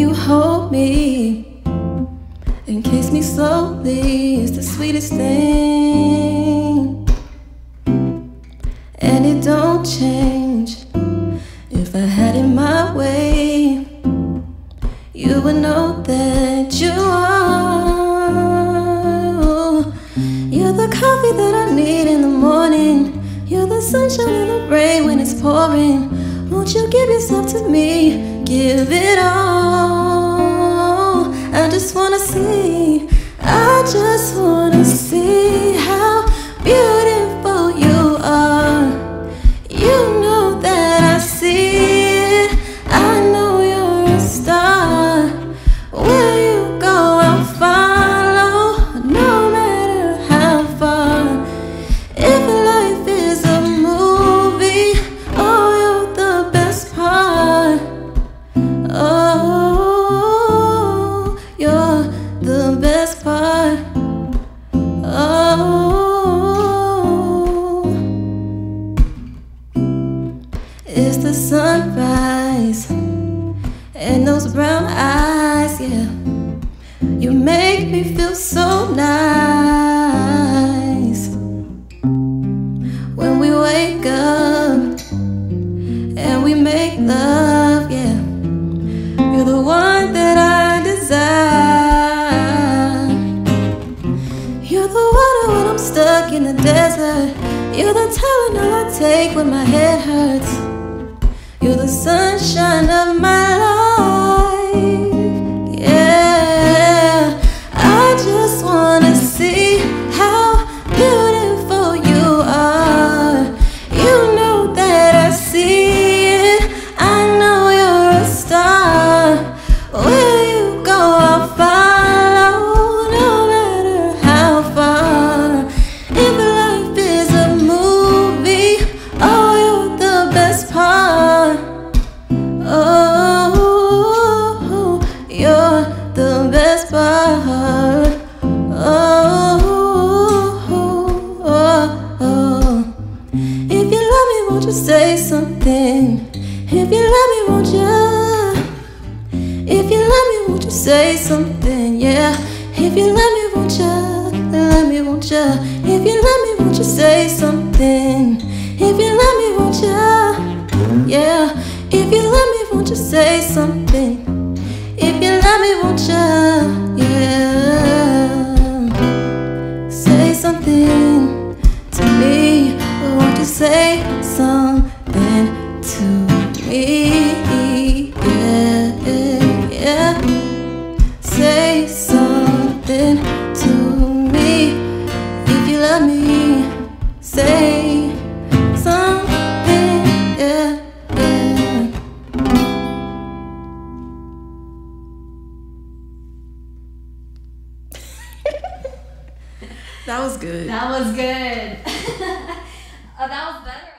you hold me and kiss me slowly is the sweetest thing. And it don't change. If I had it my way, you would know that you are. You're the coffee that I need in the morning. You're the sunshine in the rain when it's pouring. Won't you give yourself to me? Give it all. I just wanna see, I just wanna see how beautiful you are. You know that I see it. I know you're a star. Where you go, I'll follow, no matter how far. If life is a movie, oh, you're the best part. Oh, you're the best part. Oh, it's the sunrise and those brown eyes, yeah. You make me feel so nice. When we wake up and we make love, yeah. You're the one that I desire. You're the water when I'm stuck in the desert. You're the Tylenol I take when my head hurts. You're the sunshine of my life, yeah. I just wanna see how beautiful you are. You know that I see it. I know you're a star. Where you go, I'll follow, no matter how far. If life is a movie, oh, you're the best part. Oh, you're the best part. Oh, if you love me, won't you say something? If you love me, won't you? If you love me, won't you say something? Yeah. If you love me, won't you? Love me, won't you? If you love me, won't you say something? If you love me, won't you? Yeah. If you love me, won't you say something? If you love me, won't you? Yeah. Say something to me. Won't you say something to me? Yeah, yeah. Say something to me. If you love me, say something. Yeah, yeah. That was good. That was good. That was better.